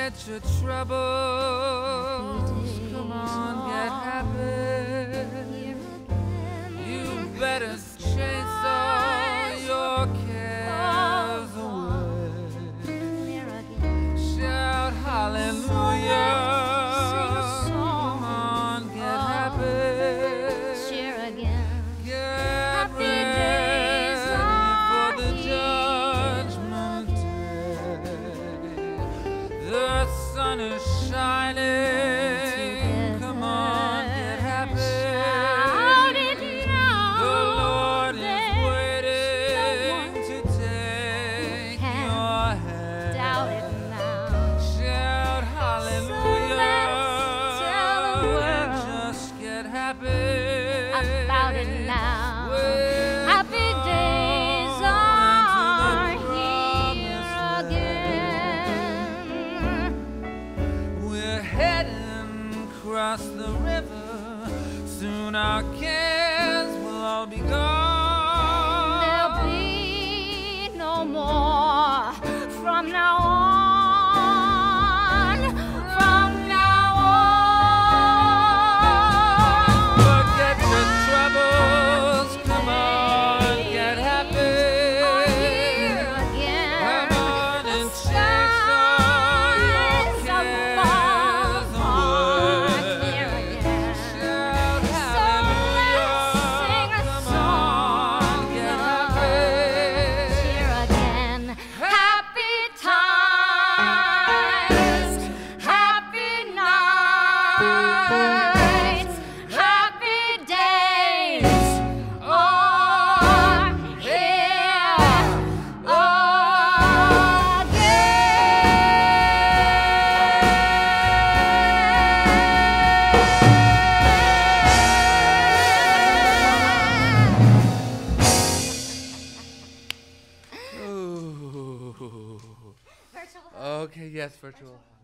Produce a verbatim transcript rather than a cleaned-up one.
Forget your troubles. Come on, get happy. You better chase all your cares away. Shout hallelujah. Come on, get happy. Get ready for the judgment day. The sun is shining. Come on, get happy. The Lord is waiting to take your hand. Shout hallelujah. Just get happy. About it now. Wave Happy days are here again. We're heading across the river. Soon our cares will all be gone. There'll be no more from now on. From now on. Forget your troubles. Come on, get happy. Here again. Come on and chase all your cares away. Shout hallelujah. Come on, get happy. Happy times, happy nights, happy days are here again. Ooh. Okay, yes, virtual.